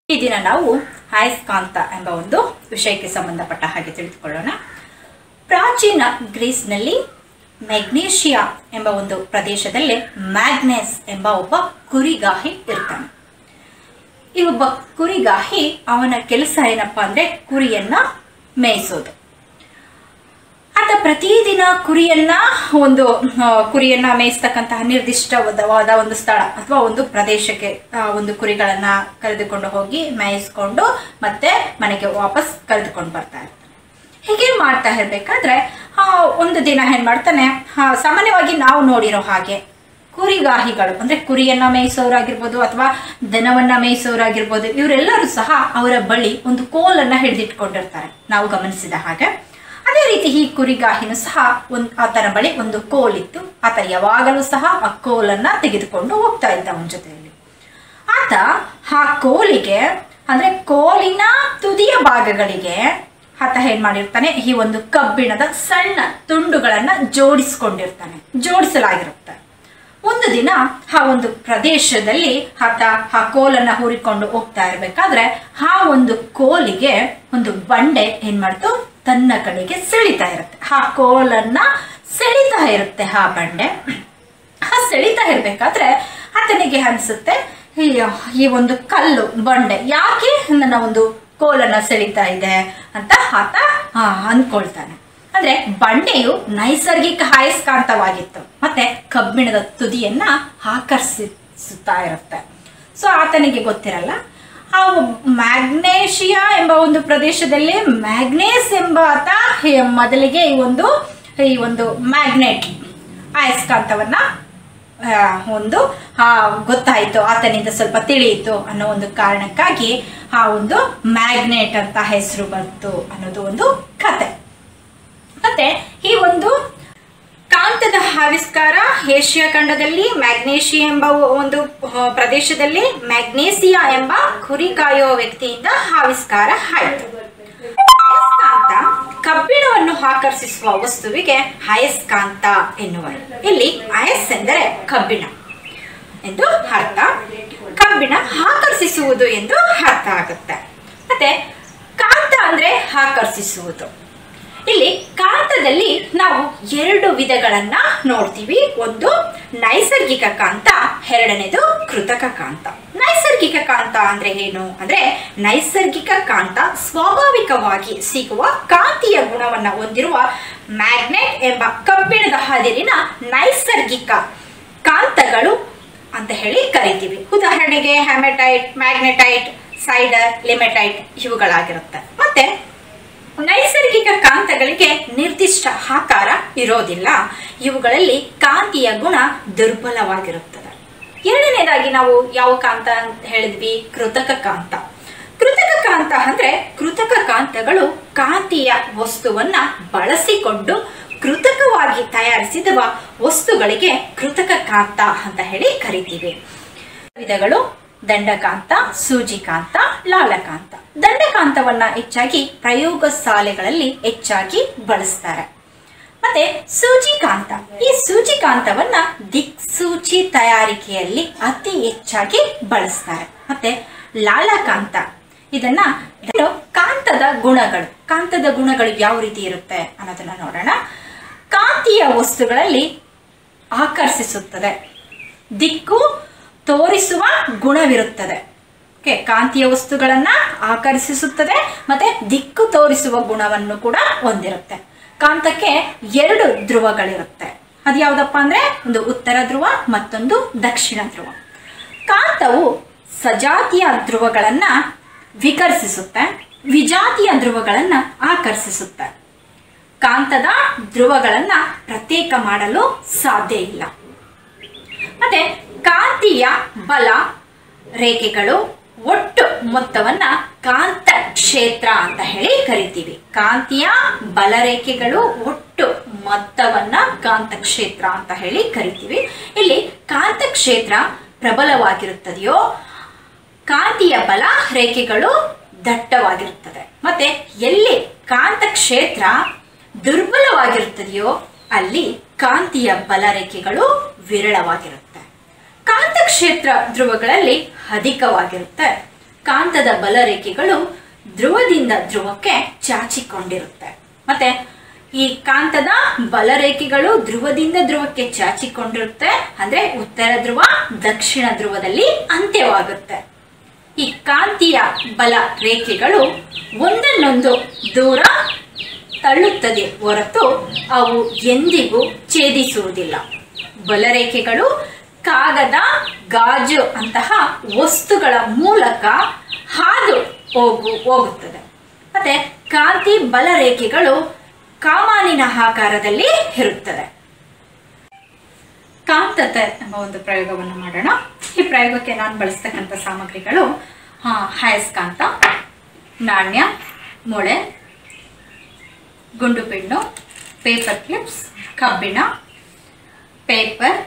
ಈ ದಿನ ನಾವು ಅಯಸ್ಕಾಂತ ಎಂಬ ಒಂದು ವಿಷಯಕ್ಕೆ ಸಂಬಂಧಪಟ್ಟ ಹಾಗೆ ತಿಳಿದುಕೊಳ್ಳೋಣ. ಪ್ರಾಚೀನ ಗ್ರೀಸ್ನಲ್ಲಿ ಮ್ಯಾಗ್ನೇಷಿಯಾ ಎಂಬ ಒಂದು ಪ್ರದೇಶದಲ್ಲಿ ಮ್ಯಾಗ್ನೆಸ್ ಎಂಬ ಒಬ್ಬ ಕುರಿಗಾಹಿ ಇರ್ತಾನೆ. ಈ ಒಬ್ಬ ಕುರಿಗಾಹಿ ಅವನ ಕೆಲಸ ಏನಪ್ಪಾ ಅಂದ್ರೆ ಕುರಿಯನ್ನ ಮೇಯಿಸೋದು. ಆತ ಪ್ರತಿದಿನ ಕುರಿಯನ್ನ ಮೇಯಿಸ್ತಕ್ಕಂತಹ ನಿರ್ದಿಷ್ಟವಾದ ಒಂದು ಸ್ಥಳ ಅಥವಾ ಒಂದು ಪ್ರದೇಶಕ್ಕೆ ಒಂದು ಕುರಿಗಳನ್ನ ಕರೆದುಕೊಂಡು ಹೋಗಿ ಮೇಯಿಸ್ಕೊಂಡು ಮತ್ತೆ ಮನೆಗೆ ವಾಪಸ್ ಕರೆದುಕೊಂಡು ಬರ್ತಾ ಇರ್ತಾನೆ. ಹೀಗೆ ಮಾಡ್ತಾ ಇರ್ಬೇಕಾದ್ರೆ ಒಂದು ದಿನ ಏನ್ ಮಾಡ್ತಾನೆ, ಸಾಮಾನ್ಯವಾಗಿ ನಾವು ನೋಡಿರೋ ಹಾಗೆ ಕುರಿಗಾಹಿಗಳು ಅಂದ್ರೆ ಕುರಿಯನ್ನ ಮೇಯಿಸೋರಾಗಿರ್ಬೋದು ಅಥವಾ ದನವನ್ನ ಮೇಯಿಸೋರಾಗಿರ್ಬೋದು, ಇವರೆಲ್ಲರೂ ಸಹ ಅವರ ಬಳಿ ಒಂದು ಕೋಲನ್ನ ಹಿಡಿದಿಟ್ಕೊಂಡಿರ್ತಾರೆ ನಾವು ಗಮನಿಸಿದ ಹಾಗೆ. ಅದೇ ರೀತಿ ಈ ಕುರಿಗಾಹಿನೂ ಸಹ ಆತನ ಬಳಿ ಒಂದು ಕೋಲಿತ್ತು. ಆತ ಯಾವಾಗಲೂ ಸಹ ಆ ಕೋಲನ್ನ ತೆಗೆದುಕೊಂಡು ಹೋಗ್ತಾ ಇದ್ದ ಅವನ ಜೊತೆಯಲ್ಲಿ. ಆತ ಆ ಕೋಲಿಗೆ ಅಂದ್ರೆ ಕೋಲಿನ ತುದಿಯ ಭಾಗಗಳಿಗೆ ಆತ ಏನ್ ಮಾಡಿರ್ತಾನೆ, ಈ ಒಂದು ಕಬ್ಬಿಣದ ಸಣ್ಣ ತುಂಡುಗಳನ್ನ ಜೋಡಿಸಲಾಗಿರುತ್ತೆ. ಒಂದು ದಿನ ಆ ಒಂದು ಪ್ರದೇಶದಲ್ಲಿ ಆತ ಆ ಕೋಲನ್ನ ಹೂರಿಕೊಂಡು ಹೋಗ್ತಾ ಇರ್ಬೇಕಾದ್ರೆ ಆ ಒಂದು ಕೋಲಿಗೆ ಒಂದು ಬಂಡೆ ಏನ್ ಮಾಡ್ತು, ತನ್ನ ಕಡೆಗೆ ಸೆಳಿತಾ ಇರುತ್ತೆ. ಆ ಕೋಲನ್ನ ಸೆಳಿತಾ ಇರುತ್ತೆ ಆ ಬಂಡೆ. ಸೆಳಿತಾ ಇರ್ಬೇಕಾದ್ರೆ ಆತನಿಗೆ ಅನ್ಸುತ್ತೆ, ಈ ಒಂದು ಕಲ್ಲು ಬಂಡೆ ಯಾಕೆ ನನ್ನ ಒಂದು ಕೋಲನ್ನ ಸೆಳಿತಾ ಇದೆ ಅಂತ ಆತ ಅಂದ್ಕೊಳ್ತಾನೆ. ಅಂದ್ರೆ ಬಂಡೆಯು ನೈಸರ್ಗಿಕ ಅಯಸ್ಕಾಂತವಾಗಿತ್ತು ಮತ್ತೆ ಕಬ್ಬಿಣದ ತುದಿಯನ್ನ ಆಕರ್ಷಿಸುತ್ತಾ ಇರುತ್ತೆ. ಸೊ ಆತನಿಗೆ ಗೊತ್ತಿರಲ್ಲ, ಆ ಮ್ಯಾಗ್ನೇಷಿಯಾ ಎಂಬ ಒಂದು ಪ್ರದೇಶದಲ್ಲಿ ಮ್ಯಾಗ್ನೇಸ್ ಎಂಬ ಆತ ಮೊದಲಿಗೆ ಈ ಒಂದು ಮ್ಯಾಗ್ನೆಟ್ ಅಯಸ್ಕಾಂತವನ್ನ ಗೊತ್ತಾಯಿತು, ಆತನಿಂದ ಸ್ವಲ್ಪ ತಿಳಿಯಿತು ಅನ್ನೋ ಒಂದು ಕಾರಣಕ್ಕಾಗಿ ಆ ಒಂದು ಮ್ಯಾಗ್ನೆಟ್ ಅಂತ ಹೆಸರು ಬಂತು ಅನ್ನೋದು ಒಂದು ಕತೆ. ಮತ್ತೆ ಈ ಒಂದು ಕಾಂತದ ಆವಿಷ್ಕಾರ ಏಷ್ಯಾ ಖಂಡದಲ್ಲಿ ಮ್ಯಾಗ್ನೇಷಿಯಾ ಎಂಬ ಒಂದು ಪ್ರದೇಶದಲ್ಲಿ ಮ್ಯಾಗ್ನೇಸಿಯಾ ಎಂಬ ಕುರಿ ಕಾಯೋ ವ್ಯಕ್ತಿಯಿಂದ ಆವಿಷ್ಕಾರ ಆಯಿತು. ಅಯಸ್ಕಾಂತ ಕಬ್ಬಿಣವನ್ನು ಆಕರ್ಷಿಸುವ ವಸ್ತುವಿಗೆ ಅಯಸ್ಕಾಂತ ಎನ್ನುವರು. ಇಲ್ಲಿ ಅಯಸ್ ಎಂದರೆ ಕಬ್ಬಿಣ ಎಂದು ಅರ್ಥ, ಕಬ್ಬಿಣ ಆಕರ್ಷಿಸುವುದು ಎಂದು ಅರ್ಥ ಆಗುತ್ತೆ. ಮತ್ತೆ ಕಾಂತ ಅಂದ್ರೆ ಆಕರ್ಷಿಸುವುದು. ಇಲ್ಲಿ ಕಾಂತದಲ್ಲಿ ನಾವು ಎರಡು ವಿಧಗಳನ್ನ ನೋಡ್ತೀವಿ. ಒಂದು ನೈಸರ್ಗಿಕ ಕಾಂತ, ಎರಡನೇದು ಕೃತಕ ಕಾಂತ. ನೈಸರ್ಗಿಕ ಕಾಂತ ಅಂದ್ರೆ ಏನು ಅಂದ್ರೆ, ನೈಸರ್ಗಿಕ ಕಾಂತ ಸ್ವಾಭಾವಿಕವಾಗಿ ಸಿಗುವ ಕಾಂತೀಯ ಗುಣವನ್ನ ಹೊಂದಿರುವ ಮ್ಯಾಗ್ನೆಟ್ ಎಂಬ ಕಬ್ಬಿಣದ ಅದಿರಿನ ನೈಸರ್ಗಿಕ ಕಾಂತಗಳು ಅಂತ ಹೇಳಿ ಕರಿತೀವಿ. ಉದಾಹರಣೆಗೆ ಹೆಮೆಟೈಟ್, ಮ್ಯಾಗ್ನೆಟೈಟ್, ಸೈಡರ್, ಲಿಮೆಟೈಟ್ ಇವುಗಳಾಗಿರುತ್ತೆ. ಮತ್ತೆ ನೈಸರ್ಗಿಕ ಕಾಂತಗಳಿಗೆ ನಿರ್ದಿಷ್ಟ ಆಕಾರ ಇರೋದಿಲ್ಲ. ಇವುಗಳಲ್ಲಿ ಕಾಂತೀಯ ಗುಣ ದುರ್ಬಲವಾಗಿರುತ್ತದೆ. ಎರಡನೇದಾಗಿ ನಾವು ಯಾವ ಕಾಂತ ಅಂತ ಹೇಳಿದ್ವಿ, ಕೃತಕ ಕಾಂತ. ಕೃತಕ ಕಾಂತ ಅಂದ್ರೆ ಕೃತಕ ಕಾಂತಗಳು ಕಾಂತೀಯ ವಸ್ತುವನ್ನ ಬಳಸಿಕೊಂಡು ಕೃತಕವಾಗಿ ತಯಾರಿಸಿದ ವಸ್ತುಗಳಿಗೆ ಕೃತಕ ಕಾಂತ ಅಂತ ಹೇಳಿ ಕರಿತೀವಿ. ವಿಧಗಳು ದಂಡಕಾಂತ, ಸೂಜಿಕಾಂತ, ಲಾಲಕಾಂತ. ದಂಡಕಾಂತವನ್ನ ಹೆಚ್ಚಾಗಿ ಪ್ರಯೋಗಶಾಲೆಗಳಲ್ಲಿ ಹೆಚ್ಚಾಗಿ ಬಳಸ್ತಾರೆ. ಮತ್ತೆ ಸೂಜಿಕಾಂತ, ಈ ಸೂಜಿಕಾಂತವನ್ನ ದಿಕ್ಸೂಚಿ ತಯಾರಿಕೆಯಲ್ಲಿ ಅತಿ ಹೆಚ್ಚಾಗಿ ಬಳಸ್ತಾರೆ. ಮತ್ತೆ ಲಾಲಕಾಂತ, ಇದನ್ನ ಕಾಂತದ ಗುಣಗಳು ಯಾವ ರೀತಿ ಇರುತ್ತೆ ಅನ್ನೋದನ್ನ ನೋಡೋಣ. ಕಾಂತೀಯ ವಸ್ತುಗಳಲ್ಲಿ ಆಕರ್ಷಿಸುತ್ತದೆ, ದಿಕ್ಕು ತೋರಿಸುವ ಗುಣವಿರುತ್ತದೆ. ಕಾಂತೀಯ ವಸ್ತುಗಳನ್ನ ಆಕರ್ಷಿಸುತ್ತದೆ ಮತ್ತೆ ದಿಕ್ಕು ತೋರಿಸುವ ಗುಣವನ್ನು ಕೂಡ ಹೊಂದಿರುತ್ತೆ. ಕಾಂತಕ್ಕೆ ಎರಡು ಧ್ರುವಗಳಿರುತ್ತೆ. ಅದು ಯಾವ್ದಪ್ಪ ಅಂದ್ರೆ, ಒಂದು ಉತ್ತರ ಧ್ರುವ ಮತ್ತೊಂದು ದಕ್ಷಿಣ ಧ್ರುವ. ಕಾಂತವು ಸಜಾತಿಯ ಧ್ರುವಗಳನ್ನ ವಿಕರ್ಷಿಸುತ್ತೆ, ವಿಜಾತಿಯ ಧ್ರುವಗಳನ್ನ ಆಕರ್ಷಿಸುತ್ತೆ. ಕಾಂತದ ಧ್ರುವಗಳನ್ನ ಪ್ರತ್ಯೇಕ ಮಾಡಲು ಸಾಧ್ಯ ಇಲ್ಲ. ಮತ್ತೆ ಕಾಂತೀಯ ಬಲ ರೇಖೆಗಳು ಒಟ್ಟು ಮೊತ್ತವನ್ನ ಕಾಂತ ಕ್ಷೇತ್ರ ಅಂತ ಹೇಳಿ ಕರಿತೀವಿ. ಕಾಂತೀಯ ಬಲ ರೇಖೆಗಳು ಒಟ್ಟು ಮೊತ್ತವನ್ನ ಕಾಂತ ಕ್ಷೇತ್ರ ಅಂತ ಹೇಳಿ ಕರಿತೀವಿ. ಇಲ್ಲಿ ಕಾಂತ ಕ್ಷೇತ್ರ ಪ್ರಬಲವಾಗಿರುತ್ತದೆಯೋ ಕಾಂತೀಯ ಬಲ ರೇಖೆಗಳು ದಟ್ಟವಾಗಿರುತ್ತದೆ. ಮತ್ತೆ ಎಲ್ಲಿ ಕಾಂತ ಕ್ಷೇತ್ರ ದುರ್ಬಲವಾಗಿರುತ್ತದೆಯೋ ಅಲ್ಲಿ ಕಾಂತೀಯ ಬಲ ರೇಖೆಗಳು ವಿರಳವಾಗಿರುತ್ತೆ. ಕಾಂತ ಕ್ಷೇತ್ರ ಧ್ರುವಗಳಲ್ಲಿ ಅಧಿಕವಾಗಿರುತ್ತೆ, ಕಾಂತದ ಬಲರೇಖೆಗಳು ಧ್ರುವದಿಂದ ಧ್ರುವಕ್ಕೆ ಚಾಚಿಕೊಂಡಿರುತ್ತೆ. ಮತ್ತೆ ಈ ಕಾಂತದ ಬಲರೇಖೆಗಳು ಧ್ರುವದಿಂದ ಧ್ರುವಕ್ಕೆ ಚಾಚಿಕೊಂಡಿರುತ್ತೆ, ಅಂದ್ರೆ ಉತ್ತರ ಧ್ರುವ ದಕ್ಷಿಣ ಧ್ರುವದಲ್ಲಿ ಅಂತ್ಯವಾಗುತ್ತೆ. ಈ ಕಾಂತೀಯ ಬಲ ರೇಖೆಗಳು ಒಂದನ್ನೊಂದು ದೂರ ತಳ್ಳುತ್ತದೆ ಹೊರತು ಅವು ಎಂದಿಗೂ ಛೇದಿಸುವುದಿಲ್ಲ. ಬಲರೇಖೆಗಳು ಕಾಗದ, ಗಾಜು ಅಂತಹ ವಸ್ತುಗಳ ಮೂಲಕ ಹಾದು ಹೋಗುತ್ತದೆ. ಮತ್ತೆ ಕಾಂತಿ ಬಲರೇಖೆಗಳು ಕಾಮಾನಿನ ಆಕಾರದಲ್ಲಿ ಇರುತ್ತದೆ. ಕಾಂತತೆ ಎಂಬ ಒಂದು ಪ್ರಯೋಗವನ್ನು ಮಾಡೋಣ. ಈ ಪ್ರಯೋಗಕ್ಕೆ ನಾನು ಬಳಸ್ತಕ್ಕಂಥ ಸಾಮಗ್ರಿಗಳು ಅಯಸ್ಕಾಂತ, ನಾಣ್ಯ, ಮೊಳೆ, ಗುಂಡು ಪೆನ್ನು, ಪೇಪರ್ ಕ್ಲಿಪ್ಸ್, ಕಬ್ಬಿಣ, ಪೇಪರ್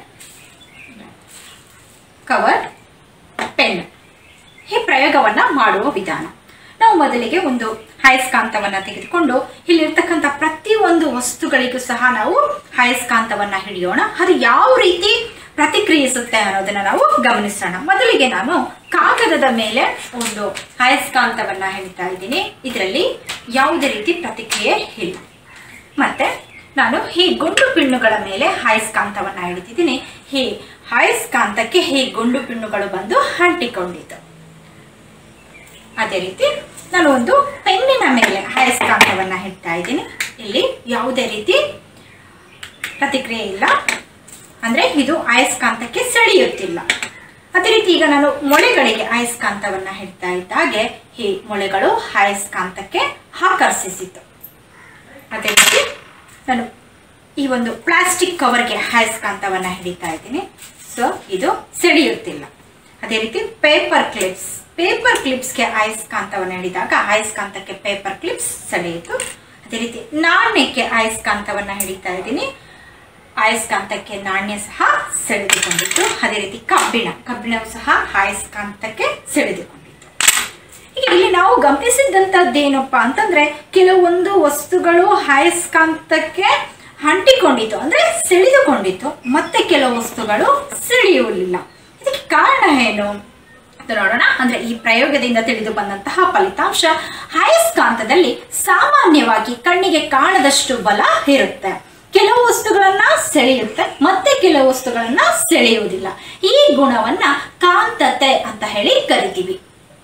ಕವರ್, ಪೆನ್. ಈ ಪ್ರಯೋಗವನ್ನು ಮಾಡುವ ವಿಧಾನ, ನಾವು ಮೊದಲಿಗೆ ಒಂದು ಅಯಸ್ಕಾಂತವನ್ನು ತೆಗೆದುಕೊಂಡು ಇಲ್ಲಿರ್ತಕ್ಕಂಥ ಪ್ರತಿಯೊಂದು ವಸ್ತುಗಳಿಗೂ ಸಹ ನಾವು ಅಯಸ್ಕಾಂತವನ್ನು ಹಿಡಿಯೋಣ. ಅದು ಯಾವ ರೀತಿ ಪ್ರತಿಕ್ರಿಯಿಸುತ್ತೆ ಅನ್ನೋದನ್ನ ನಾವು ಗಮನಿಸೋಣ. ಮೊದಲಿಗೆ ನಾನು ಕಾಗದದ ಮೇಲೆ ಒಂದು ಅಯಸ್ಕಾಂತವನ್ನು ಹಿಡಿತಾ ಇದ್ದೀನಿ. ಇದರಲ್ಲಿ ಯಾವುದೇ ರೀತಿ ಪ್ರತಿಕ್ರಿಯೆ ಇಲ್ಲ. ಮತ್ತೆ ನಾನು ಈ ಗುಂಡು ಪಿಣ್ಣುಗಳ ಮೇಲೆ ಅಯಸ್ಕಾಂತವನ್ನು ಹಿಡಿದಿದ್ದೀನಿ. ಈ ಅಯಸ್ಕಾಂತಕ್ಕೆ ಈ ಗುಂಡು ಪಿಣ್ಣುಗಳು ಬಂದು ಅಂಟಿಕೊಂಡಿದ್ದು. ಅದೇ ರೀತಿ ನಾನು ಒಂದು ಪೆನ್ನಿನ ಮೇಲೆ ಅಯಸ್ಕಾಂತವನ್ನು ಹಿಡ್ತಾ ಇದ್ದೀನಿ. ಇಲ್ಲಿ ಯಾವುದೇ ರೀತಿ ಪ್ರತಿಕ್ರಿಯೆ ಇಲ್ಲ, ಅಂದರೆ ಇದು ಅಯಸ್ಕಾಂತಕ್ಕೆ ಸೆಳೆಯುತ್ತಿಲ್ಲ. ಅದೇ ರೀತಿ ಈಗ ನಾನು ಮೊಳೆಗಳಿಗೆ ಅಯಸ್ಕಾಂತವನ್ನು ಹಿಡ್ತಾ ಇದ್ದಾಗೆ ಈ ಮೊಳೆಗಳು ಅಯಸ್ಕಾಂತಕ್ಕೆ ಆಕರ್ಷಿಸಿತು. ಅದೇ ರೀತಿ ನಾನು ಈ ಒಂದು ಪ್ಲಾಸ್ಟಿಕ್ ಕವರ್ಗೆ ಅಯಸ್ಕಾಂತವನ್ನು ಹಿಡಿತಾ ಇದ್ದೀನಿ. ಸೊ ಇದು ಸೆಳೆಯುತ್ತಿಲ್ಲ. ಅದೇ ರೀತಿ ಪೇಪರ್ ಕ್ಲಿಪ್ಸ್ಗೆ ಅಯಸ್ಕಾಂತವನ್ನು ಹಿಡಿದಾಗ ಅಯಸ್ಕಾಂತಕ್ಕೆ ಪೇಪರ್ ಕ್ಲಿಪ್ಸ್ ಸೆಳೆಯಿತು. ಅದೇ ರೀತಿ ನಾಣ್ಯಕ್ಕೆ ಅಯಸ್ಕಾಂತವನ್ನು ಹಿಡಿತಾ ಇದ್ದೀನಿ. ಅಯಸ್ಕಾಂತಕ್ಕೆ ನಾಣ್ಯ ಸಹ ಸೆಳೆದುಕೊಂಡಿತ್ತು. ಅದೇ ರೀತಿ ಕಬ್ಬಿಣವು ಸಹ ಅಯಸ್ಕಾಂತಕ್ಕೆ ಸೆಳೆದುಕೊಂಡಿತ್ತು. ಈಗ ಇಲ್ಲಿ ನಾವು ಗಮನಿಸಿದಂಥದ್ದೇನಪ್ಪಾ ಅಂತಂದ್ರೆ, ಕೆಲವೊಂದು ವಸ್ತುಗಳು ಅಯಸ್ಕಾಂತಕ್ಕೆ ಅಂಟಿಕೊಂಡಿತ್ತು, ಅಂದ್ರೆ ಸೆಳೆದುಕೊಂಡಿತ್ತು. ಮತ್ತೆ ಕೆಲವು ವಸ್ತುಗಳು ಸೆಳೆಯುವುದಿಲ್ಲ. ಇದಕ್ಕೆ ಕಾರಣ ಏನು ಅಂತ ನೋಡೋಣ. ಅಂದ್ರೆ ಈ ಪ್ರಯೋಗದಿಂದ ತಿಳಿದು ಬಂದಂತಹ ಫಲಿತಾಂಶ, ಅಯಸ್ಕಾಂತದಲ್ಲಿ ಸಾಮಾನ್ಯವಾಗಿ ಕಣ್ಣಿಗೆ ಕಾಣದಷ್ಟು ಬಲ ಇರುತ್ತೆ. ಕೆಲವು ವಸ್ತುಗಳನ್ನ ಸೆಳೆಯುತ್ತೆ, ಮತ್ತೆ ಕೆಲವು ವಸ್ತುಗಳನ್ನ ಸೆಳೆಯುವುದಿಲ್ಲ. ಈ ಗುಣವನ್ನ ಕಾಂತತೆ ಅಂತ ಹೇಳಿ ಕರಿತೀವಿ.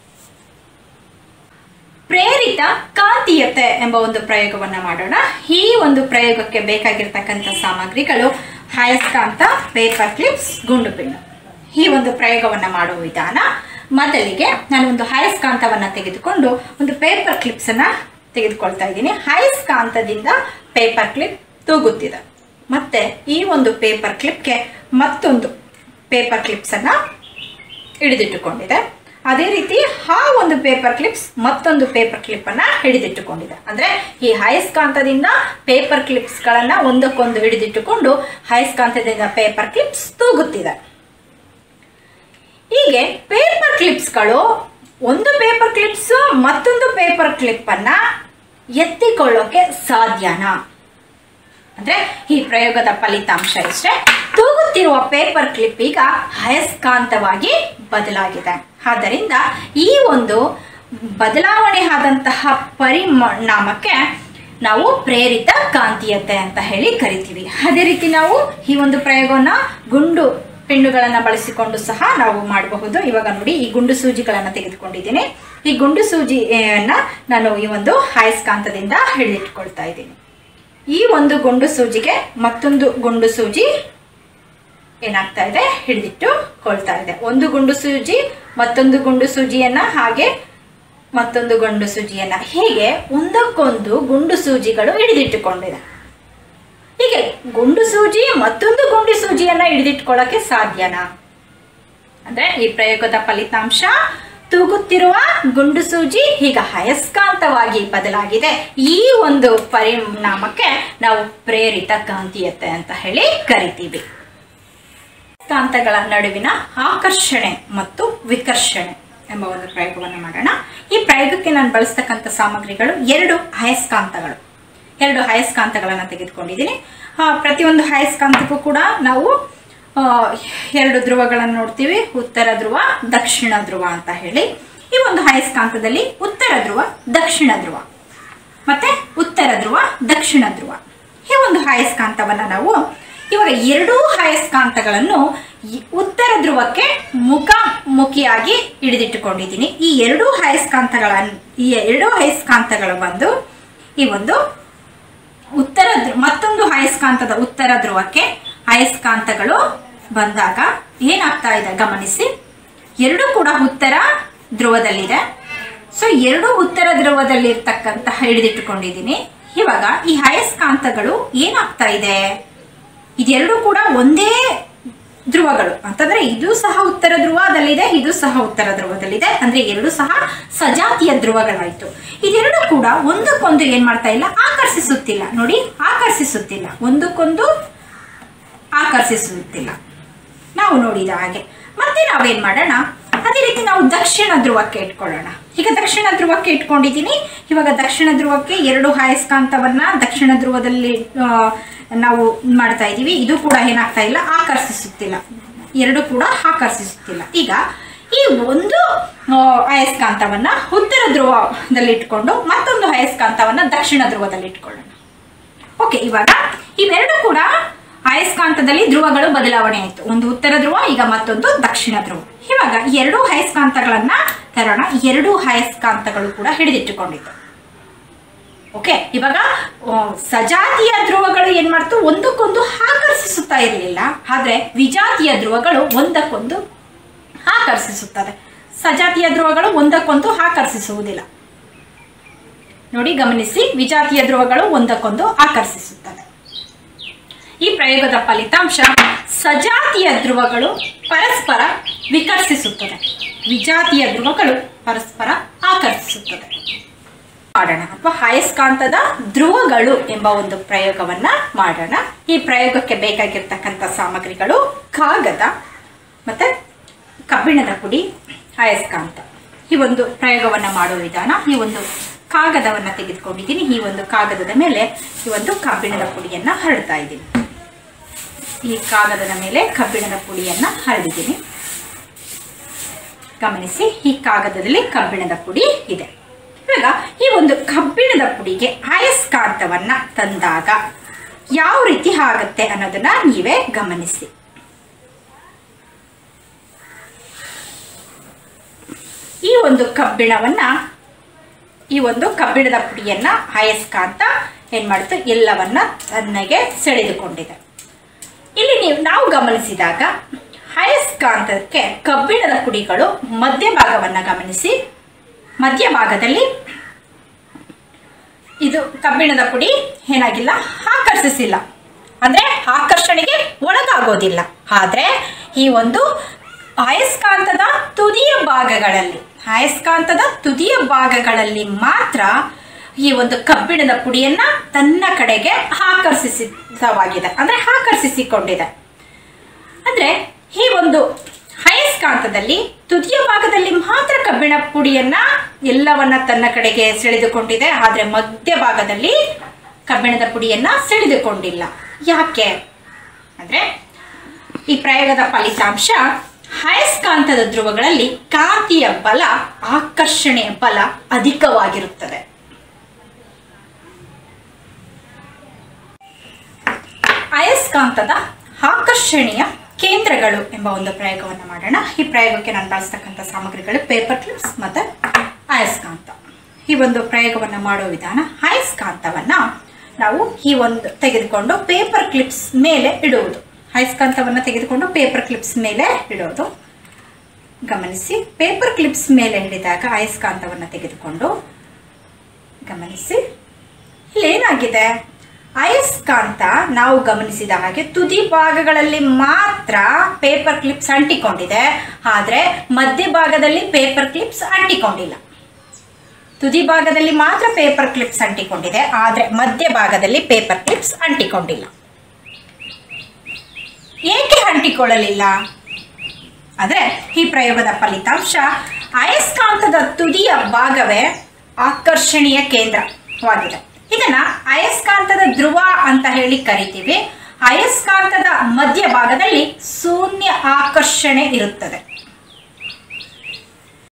ಪ್ರೇರಿತ ಕಾಂತೀಯತೆ ಎಂಬ ಒಂದು ಪ್ರಯೋಗವನ್ನ ಮಾಡೋಣ. ಈ ಒಂದು ಪ್ರಯೋಗಕ್ಕೆ ಬೇಕಾಗಿರ್ತಕ್ಕಂಥ ಸಾಮಗ್ರಿಗಳು ಅಯಸ್ಕಾಂತ, ಪೇಪರ್ ಕ್ಲಿಪ್ಸ್, ಗುಂಡು ಪಿನ್ನು. ಈ ಒಂದು ಪ್ರಯೋಗವನ್ನ ಮಾಡುವ ವಿಧಾನ, ಮೊದಲಿಗೆ ನಾನು ಒಂದು ಅಯಸ್ಕಾಂತವನ್ನ ತೆಗೆದುಕೊಂಡು ಒಂದು ಪೇಪರ್ ಕ್ಲಿಪ್ಸ್ ಅನ್ನ ತೆಗೆದುಕೊಳ್ತಾ ಇದ್ದೀನಿ. ಅಯಸ್ಕಾಂತದಿಂದ ಪೇಪರ್ ಕ್ಲಿಪ್ ತೂಗುತ್ತಿದೆ. ಮತ್ತೆ ಈ ಒಂದು ಪೇಪರ್ ಕ್ಲಿಪ್ಗೆ ಮತ್ತೊಂದು ಪೇಪರ್ ಕ್ಲಿಪ್ಸ್ ಅನ್ನ ಹಿಡಿದಿಟ್ಟುಕೊಂಡಿದೆ. ಅದೇ ರೀತಿ ಆ ಒಂದು ಪೇಪರ್ ಕ್ಲಿಪ್ಸ್ ಮತ್ತೊಂದು ಪೇಪರ್ ಕ್ಲಿಪ್ ಅನ್ನ ಹಿಡಿದಿಟ್ಟುಕೊಂಡಿದೆ. ಅಂದ್ರೆ ಈ ಅಯಸ್ಕಾಂತದಿಂದ ಪೇಪರ್ ಕ್ಲಿಪ್ಸ್ ಗಳನ್ನ ಒಂದಕ್ಕೊಂದು ಹಿಡಿದಿಟ್ಟುಕೊಂಡು ಅಯಸ್ಕಾಂತದಿಂದ ಪೇಪರ್ ಕ್ಲಿಪ್ಸ್ ತೂಗುತ್ತಿದೆ. ಹೀಗೆ ಪೇಪರ್ ಕ್ಲಿಪ್ಸ್ಗಳು ಒಂದು ಪೇಪರ್ ಕ್ಲಿಪ್ಸ್ ಮತ್ತೊಂದು ಪೇಪರ್ ಕ್ಲಿಪ್ ಅನ್ನ ಎತ್ತಿಕೊಳ್ಳೋಕೆ ಸಾಧ್ಯನಾ? ಅಂದ್ರೆ ಈ ಪ್ರಯೋಗದ ಫಲಿತಾಂಶ ಇಷ್ಟೇ. ತೂಗುತ್ತಿರುವ ಪೇಪರ್ ಕ್ಲಿಪ್ ಈಗ ಅಯಸ್ಕಾಂತವಾಗಿ ಬದಲಾಗಿದೆ. ಆದ್ದರಿಂದ ಈ ಒಂದು ಬದಲಾವಣೆ ಆದಂತಹ ಪರಿಣಾಮಕ್ಕೆ ನಾವು ಪ್ರೇರಿತ ಕಾಂತೀಯತೆ ಅಂತ ಹೇಳಿ ಕರಿತೀವಿ. ಅದೇ ರೀತಿ ನಾವು ಈ ಒಂದು ಪ್ರಯೋಗವನ್ನ ಗುಂಡು ಪಿಣ್ಣುಗಳನ್ನು ಬಳಸಿಕೊಂಡು ಸಹ ನಾವು ಮಾಡಬಹುದು. ಇವಾಗ ನೋಡಿ, ಈ ಗುಂಡು ಸೂಜಿಗಳನ್ನು ತೆಗೆದುಕೊಂಡಿದ್ದೀನಿ. ಈ ಗುಂಡು ಸೂಜಿಯನ್ನ ನಾನು ಈ ಒಂದು ಅಯಸ್ಕಾಂತದಿಂದ ಹಿಡಿದಿಟ್ಕೊಳ್ತಾ ಇದ್ದೀನಿ. ಈ ಒಂದು ಗುಂಡು ಸೂಜಿಗೆ ಮತ್ತೊಂದು ಗುಂಡು ಸೂಜಿ ಏನಾಗ್ತಾ ಇದೆ, ಹಿಡಿದಿಟ್ಟುಕೊಳ್ತಾ ಇದೆ. ಒಂದು ಗುಂಡು ಸೂಜಿ ಮತ್ತೊಂದು ಗುಂಡು ಸೂಜಿಯನ್ನ, ಹಾಗೆ ಮತ್ತೊಂದು ಗುಂಡು ಸೂಜಿಯನ್ನ, ಹೀಗೆ ಒಂದಕ್ಕೊಂದು ಗುಂಡು ಸೂಜಿಗಳು ಹಿಡಿದಿಟ್ಟುಕೊಂಡಿದೆ. ಹೀಗೆ ಗುಂಡು ಸೂಜಿ ಮತ್ತೊಂದು ಗುಂಡು ಸೂಜಿಯನ್ನ ಹಿಡಿದಿಟ್ಕೊಳ್ಳಕ್ಕೆ ಸಾಧ್ಯನಾ? ಅಂದ್ರೆ ಈ ಪ್ರಯೋಗದ ಫಲಿತಾಂಶ, ತೂಗುತ್ತಿರುವ ಗುಂಡು ಸೂಜಿ ಈಗ ಅಯಸ್ಕಾಂತವಾಗಿ ಬದಲಾಗಿದೆ. ಈ ಒಂದು ಪರಿಣಾಮಕ್ಕೆ ನಾವು ಪ್ರೇರಿತ ಕಾಂತೀಯತೆ ಅಂತ ಹೇಳಿ ಕರಿತೀವಿ. ಅಯಸ್ಕಾಂತಗಳ ನಡುವಿನ ಆಕರ್ಷಣೆ ಮತ್ತು ವಿಕರ್ಷಣೆ ಎಂಬ ಒಂದು ಪ್ರಯೋಗವನ್ನು ಮಾಡೋಣ. ಈ ಪ್ರಯೋಗಕ್ಕೆ ನಾನು ಬಳಸ್ತಕ್ಕಂಥ ಸಾಮಗ್ರಿಗಳು ಎರಡು ಅಯಸ್ಕಾಂತಗಳನ್ನು ತೆಗೆದುಕೊಂಡಿದ್ದೀನಿ. ಪ್ರತಿಯೊಂದು ಅಯಸ್ಕಾಂತಕ್ಕೂ ಕೂಡ ನಾವು ಎರಡು ಧ್ರುವಗಳನ್ನು ನೋಡ್ತೀವಿ, ಉತ್ತರ ಧ್ರುವ, ದಕ್ಷಿಣ ಧ್ರುವ ಅಂತ ಹೇಳಿ. ಈ ಒಂದು ಅಯಸ್ಕಾಂತದಲ್ಲಿ ಉತ್ತರ ಧ್ರುವ, ದಕ್ಷಿಣ ಧ್ರುವ, ಮತ್ತೆ ಉತ್ತರ ಧ್ರುವ, ದಕ್ಷಿಣ ಧ್ರುವ. ಈ ಒಂದು ಅಯಸ್ಕಾಂತವನ್ನ ನಾವು ಇವಾಗ ಎರಡೂ ಅಯಸ್ಕಾಂತಗಳನ್ನು ಉತ್ತರ ಧ್ರುವಕ್ಕೆ ಮುಖಾಮುಖಿಯಾಗಿ ಹಿಡಿದಿಟ್ಟುಕೊಂಡಿದ್ದೀನಿ. ಈ ಎರಡೂ ಅಯಸ್ಕಾಂತಗಳು ಬಂದು ಈ ಒಂದು ಮತ್ತೊಂದು ಅಯಸ್ಕಾಂತದ ಉತ್ತರ ಧ್ರುವಕ್ಕೆ ಅಯಸ್ಕಾಂತಗಳು ಬಂದಾಗ ಏನಾಗ್ತಾ ಇದೆ ಗಮನಿಸಿ. ಎರಡೂ ಕೂಡ ಉತ್ತರ ಧ್ರುವದಲ್ಲಿದೆ. ಸೊ ಎರಡೂ ಉತ್ತರ ಧ್ರುವದಲ್ಲಿ ಇರ್ತಕ್ಕಂತಹ ಹಿಡಿದಿಟ್ಟುಕೊಂಡಿದ್ದೀನಿ. ಇವಾಗ ಈ ಅಯಸ್ಕಾಂತಗಳು ಏನಾಗ್ತಾ ಇದೆ, ಇದೆರಡೂ ಕೂಡ ಒಂದೇ ಧ್ರುವಗಳು ಅಂತಂದ್ರೆ ಇದು ಸಹ ಉತ್ತರ ಧ್ರುವದಲ್ಲಿದೆ, ಇದು ಸಹ ಉತ್ತರ ಧ್ರುವದಲ್ಲಿದೆ. ಅಂದ್ರೆ ಎರಡು ಸಹ ಸಜಾತಿಯ ಧ್ರುವಗಳಾಯ್ತು. ಇದೆರಡು ಕೂಡ ಒಂದಕ್ಕೊಂದು ಏನ್ ಮಾಡ್ತಾ ಇಲ್ಲ, ಆಕರ್ಷಿಸುತ್ತಿಲ್ಲ. ನೋಡಿ, ಆಕರ್ಷಿಸುತ್ತಿಲ್ಲ, ಒಂದಕ್ಕೊಂದು ಆಕರ್ಷಿಸುತ್ತಿಲ್ಲ ನಾವು ನೋಡಿದ ಹಾಗೆ. ಮತ್ತೆ ನಾವೇನ್ ಮಾಡೋಣ, ಅದೇ ರೀತಿ ನಾವು ದಕ್ಷಿಣ ಧ್ರುವಕ್ಕೆ ಇಟ್ಕೊಳ್ಳೋಣ. ಈಗ ದಕ್ಷಿಣ ಧ್ರುವಕ್ಕೆ ಇಟ್ಕೊಂಡಿದ್ದೀನಿ. ಇವಾಗ ದಕ್ಷಿಣ ಧ್ರುವಕ್ಕೆ ಎರಡು ಅಯಸ್ಕಾಂತವನ್ನ ದಕ್ಷಿಣ ಧ್ರುವದಲ್ಲಿ ನಾವು ಮಾಡ್ತಾ ಇದ್ದೀವಿ. ಇದು ಕೂಡ ಏನಾಗ್ತಾ ಇಲ್ಲ, ಆಕರ್ಷಿಸುತ್ತಿಲ್ಲ. ಎರಡು ಕೂಡ ಆಕರ್ಷಿಸುತ್ತಿಲ್ಲ. ಈಗ ಈ ಒಂದು ಅಯಸ್ಕಾಂತವನ್ನ ಉತ್ತರ ಧ್ರುವದಲ್ಲಿ ಇಟ್ಕೊಂಡು ಮತ್ತೊಂದು ಅಯಸ್ಕಾಂತವನ್ನ ದಕ್ಷಿಣ ಧ್ರುವದಲ್ಲಿ ಇಟ್ಕೊಳ್ಳೋಣ. ಓಕೆ, ಇವಾಗ ಇವೆರಡು ಕೂಡ ಅಯಸ್ಕಾಂತದಲ್ಲಿ ಧ್ರುವಗಳು ಬದಲಾವಣೆ ಆಯಿತು. ಒಂದು ಉತ್ತರ ಧ್ರುವ, ಈಗ ಮತ್ತೊಂದು ದಕ್ಷಿಣ ಧ್ರುವ. ಇವಾಗ ಎರಡು ಅಯಸ್ಕಾಂತಗಳನ್ನ ತರೋಣ. ಎರಡು ಅಯಸ್ಕಾಂತಗಳು ಕೂಡ ಹಿಡಿದಿಟ್ಟುಕೊಂಡಿತ್ತು. ಓಕೆ, ಇವಾಗ ಸಜಾತಿಯ ಧ್ರುವಗಳು ಏನ್ ಮಾಡ್ತು, ಒಂದಕ್ಕೊಂದು ಆಕರ್ಷಿಸುತ್ತಾ ಇರಲಿಲ್ಲ. ಆದ್ರೆ ವಿಜಾತಿಯ ಧ್ರುವಗಳು ಒಂದಕ್ಕೊಂದು ಆಕರ್ಷಿಸುತ್ತದೆ. ಸಜಾತಿಯ ಧ್ರುವಗಳು ಒಂದಕ್ಕೊಂದು ಆಕರ್ಷಿಸುವುದಿಲ್ಲ. ನೋಡಿ, ಗಮನಿಸಿ, ವಿಜಾತಿಯ ಧ್ರುವಗಳು ಒಂದಕ್ಕೊಂದು ಆಕರ್ಷಿಸುತ್ತದೆ. ಈ ಪ್ರಯೋಗದ ಫಲಿತಾಂಶ ಸಜಾತಿಯ ಧ್ರುವಗಳು ಪರಸ್ಪರ ವಿಕರ್ಷಿಸುತ್ತದೆ, ವಿಜಾತಿಯ ಧ್ರುವಗಳು ಪರಸ್ಪರ ಆಕರ್ಷಿಸುತ್ತದೆ. ಮಾಡೋಣ ಅಥವಾ ಅಯಸ್ಕಾಂತದ ಧ್ರುವಗಳು ಎಂಬ ಒಂದು ಪ್ರಯೋಗವನ್ನ ಮಾಡೋಣ. ಈ ಪ್ರಯೋಗಕ್ಕೆ ಬೇಕಾಗಿರ್ತಕ್ಕಂಥ ಸಾಮಗ್ರಿಗಳು ಕಾಗದ ಮತ್ತೆ ಕಬ್ಬಿಣದ ಪುಡಿ, ಅಯಸ್ಕಾಂತ. ಈ ಒಂದು ಪ್ರಯೋಗವನ್ನ ಮಾಡುವ ವಿಧಾನ, ಈ ಒಂದು ಕಾಗದವನ್ನ ತೆಗೆದುಕೊಂಡಿದ್ದೀನಿ. ಈ ಒಂದು ಕಾಗದದ ಮೇಲೆ ಈ ಒಂದು ಕಬ್ಬಿಣದ ಪುಡಿಯನ್ನ ಹರಡ್ತಾ ಇದ್ದೀನಿ. ಈ ಕಾಗದದ ಮೇಲೆ ಕಬ್ಬಿಣದ ಪುಡಿಯನ್ನ ಹರಡಿದ್ದೀನಿ. ಗಮನಿಸಿ, ಈ ಕಾಗದದಲ್ಲಿ ಕಬ್ಬಿಣದ ಪುಡಿ ಇದೆ. ಇವಾಗ ಈ ಒಂದು ಕಬ್ಬಿಣದ ಪುಡಿಗೆ ಅಯಸ್ಕಾಂತವನ್ನ ತಂದಾಗ ಯಾವ ರೀತಿ ಆಗುತ್ತೆ ಅನ್ನೋದನ್ನ ನೀವೇ ಗಮನಿಸಿ. ಈ ಒಂದು ಕಬ್ಬಿಣದ ಪುಡಿಯನ್ನ ಅಯಸ್ಕಾಂತ ಏನ್ ಮಾಡುತ್ತೆ, ಎಲ್ಲವನ್ನ ತನ್ನಗೆ ಸೆಳೆದುಕೊಂಡಿದೆ. ಇಲ್ಲಿ ನಾವು ಗಮನಿಸಿದಾಗ ಅಯಸ್ಕಾಂತಕ್ಕೆ ಕಬ್ಬಿಣದ ಪುಡಿಗಳು ಮಧ್ಯಭಾಗವನ್ನ ಗಮನಿಸಿ. ಮಧ್ಯಭಾಗದಲ್ಲಿ ಇದು ಕಬ್ಬಿಣದ ಪುಡಿ ಏನಾಗಿಲ್ಲ, ಆಕರ್ಷಿಸಿಲ್ಲ, ಅಂದ್ರೆ ಆಕರ್ಷಣೆಗೆ ಒಳಗಾಗೋದಿಲ್ಲ. ಆದ್ರೆ ಈ ಒಂದು ಅಯಸ್ಕಾಂತದ ತುದಿಯ ಭಾಗಗಳಲ್ಲಿ ಮಾತ್ರ ಈ ಒಂದು ಕಬ್ಬಿಣದ ಪುಡಿಯನ್ನ ತನ್ನ ಕಡೆಗೆ ಆಕರ್ಷಿತವಾಗಿದೆ, ಅಂದ್ರೆ ಆಕರ್ಷಿಸಿಕೊಂಡಿದೆ. ಅಂದ್ರೆ ಈ ಒಂದು ಅಯಸ್ಕಾಂತದಲ್ಲಿ ತುದಿಯ ಭಾಗದಲ್ಲಿ ಮಾತ್ರ ಕಬ್ಬಿಣ ಪುಡಿಯನ್ನ ಎಲ್ಲವನ್ನ ತನ್ನ ಕಡೆಗೆ ಸೆಳೆದುಕೊಂಡಿದೆ. ಆದ್ರೆ ಮಧ್ಯಭಾಗದಲ್ಲಿ ಕಬ್ಬಿಣದ ಪುಡಿಯನ್ನ ಸೆಳೆದುಕೊಂಡಿಲ್ಲ. ಯಾಕೆ ಅಂದ್ರೆ ಈ ಪ್ರಯೋಗದ ಫಲಿತಾಂಶ ಅಯಸ್ಕಾಂತದ ಧ್ರುವಗಳಲ್ಲಿ ಕಾಂತೀಯ ಬಲ, ಆಕರ್ಷಣೆಯ ಬಲ ಅಧಿಕವಾಗಿರುತ್ತದೆ. ಅಯಸ್ಕಾಂತದ ಆಕರ್ಷಣೆಯ ಕೇಂದ್ರಗಳು ಎಂಬ ಒಂದು ಪ್ರಯೋಗವನ್ನು ಮಾಡೋಣ. ಈ ಪ್ರಯೋಗಕ್ಕೆ ನಾನು ಬಳಸ್ತಕ್ಕಂಥ ಸಾಮಗ್ರಿಗಳು ಪೇಪರ್ ಕ್ಲಿಪ್ಸ್ ಮತ್ತು ಅಯಸ್ಕಾಂತ. ಈ ಒಂದು ಪ್ರಯೋಗವನ್ನು ಮಾಡುವ ವಿಧಾನ, ಅಯಸ್ಕಾಂತವನ್ನ ನಾವು ಈ ಒಂದು ತೆಗೆದುಕೊಂಡು ಪೇಪರ್ ಕ್ಲಿಪ್ಸ್ ಮೇಲೆ ಇಡುವುದು. ಅಯಸ್ಕಾಂತವನ್ನು ತೆಗೆದುಕೊಂಡು ಪೇಪರ್ ಕ್ಲಿಪ್ಸ್ ಮೇಲೆ ಇಡೋದು. ಗಮನಿಸಿ, ಪೇಪರ್ ಕ್ಲಿಪ್ಸ್ ಮೇಲೆ ಹಿಡಿದಾಗ ಅಯಸ್ಕಾಂತವನ್ನು ತೆಗೆದುಕೊಂಡು ಗಮನಿಸಿ, ಇಲ್ಲೇನಾಗಿದೆ, ಅಯಸ್ಕಾಂತ ನಾವು ಗಮನಿಸಿದ ಹಾಗೆ ತುದಿ ಭಾಗಗಳಲ್ಲಿ ಮಾತ್ರ ಪೇಪರ್ ಕ್ಲಿಪ್ಸ್ ಅಂಟಿಕೊಂಡಿದೆ. ಆದರೆ ಮಧ್ಯಭಾಗದಲ್ಲಿ ಪೇಪರ್ ಕ್ಲಿಪ್ಸ್ ಅಂಟಿಕೊಂಡಿಲ್ಲ. ತುದಿ ಭಾಗದಲ್ಲಿ ಮಾತ್ರ ಪೇಪರ್ ಕ್ಲಿಪ್ಸ್ ಅಂಟಿಕೊಂಡಿದೆ, ಆದರೆ ಮಧ್ಯಭಾಗದಲ್ಲಿ ಪೇಪರ್ ಕ್ಲಿಪ್ಸ್ ಅಂಟಿಕೊಂಡಿಲ್ಲ. ಏಕೆ ಅಂಟಿಕೊಳ್ಳಲಿಲ್ಲ ಅಂದರೆ ಈ ಪ್ರಯೋಗದ ಫಲಿತಾಂಶ ಅಯಸ್ಕಾಂತದ ತುದಿಯ ಭಾಗವೇ ಆಕರ್ಷಣೀಯ ಕೇಂದ್ರವಾಗಿದೆ. ಇದನ್ನ ಅಯಸ್ಕಾಂತದ ಧ್ರುವ ಅಂತ ಹೇಳಿ ಕರಿತೀವಿ. ಅಯಸ್ಕಾಂತದ ಮಧ್ಯಭಾಗದಲ್ಲಿ ಶೂನ್ಯ ಆಕರ್ಷಣೆ ಇರುತ್ತದೆ.